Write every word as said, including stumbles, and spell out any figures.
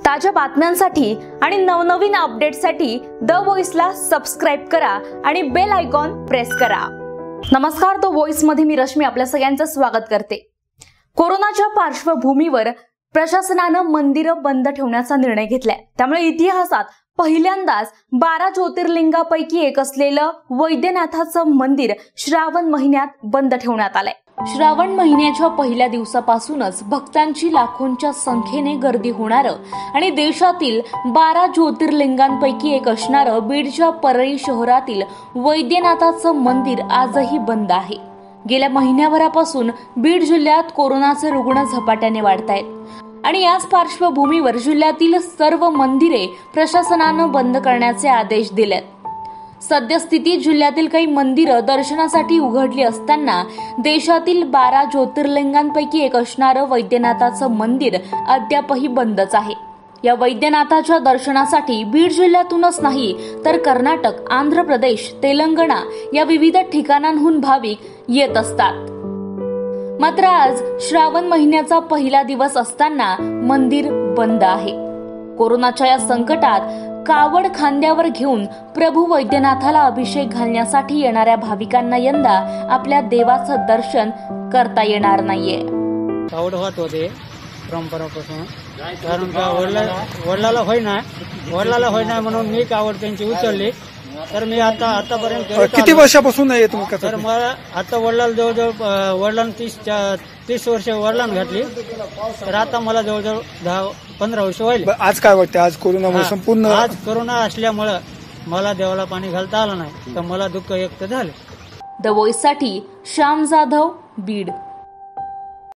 ताज्या बातम्यांसाठी आणि नवनवीन अपडेट्ससाठी द व्हॉइसला सबस्क्राइब करा आणि बेल आयकॉन प्रेस करा। नमस्कार, द व्हॉइस मध्ये मी रश्मी आपल्या सगळ्यांचं स्वागत करते। कोरोनाच्या पार्श्वभूमीवर प्रशासनानं मंदिरं बंद ठेवण्याचा निर्णय घेतलाय। त्यामुळे इतिहासात पहिल्यांदाच बारा ज्योतिर्लिंगापैकी एक असलेलं वैद्यनाथाचं मंदिर श्रावण महिन्यात बंद ठेवण्यात आलंय। श्रावण महिन्याच्या पहिल्या दिवसापासूनच भक्तांची लाखोंच्या संख्येने गर्दी होणारं आणि देशातील बारा ज्योतिर्लिंगांपैकी एक असणारं बीडच्या परळी शहरातील वैद्यनाथाचं मंदिर आजही बंद आहे। गेल्या महिन्याभरापासून बीड जिल्ह्यात कोरोनाचे रुग्ण झपाट्याने वाढतायत आणि याच पार्श्वभूमीवर जिल्ह्यातील सर्व मंदिरे प्रशासनानं बंद करण्याचे आदेश दिलेत। सद्यस्थितीत जिल्ह्यातील काही मंदिरं दर्शनासाठी उघडली असताना देशातील बारा ज्योतिर्लिंगांपैकी एक असणारं वैद्यनाथाचं मंदिर अद्यापही बंदच आहे। या वैद्यनाथाच्या दर्शनासाठी बीड जिल्ह्यातूनच नाही तर कर्नाटक, आंध्र प्रदेश, तेलंगणा या विविध ठिकाणांहून भाविक येत असतात। मात्र आज श्रावण महिन्याचा पहिला दिवस असताना मंदिर बंद आहे। कोरोनाच्या या संकटात कावड खांद्यावर घेऊन प्रभू वैद्यनाथाला अभिषेक घालण्यासाठी येणाऱ्या भाविकांना यंदा आपल्या देवाचं दर्शन करता येणार नाहीये। कावड वाहत होते परंपरापासून, कारण का वडला वडिलाला होईना वडिलाला होईना म्हणून मी कावड त्यांची उचलली। तर मी आता आतापर्यंत किती वर्षापासून आहे तुम्ही? तर मला आता वडिलाला जवळजवळ वडिलांना तीस तीस वर्ष वडिलांना घातली, तर आता मला जवळजवळ दहा पंधरा वर्ष व्हायला। आज काय वाटतं? आज कोरोनामुळे संपूर्ण आज कोरोना असल्यामुळे मला देवाला पाणी घालता आलं नाही, तर मला दुःख व्यक्त झाले। द व्हॉइस साठी श्याम जाधव, बीड।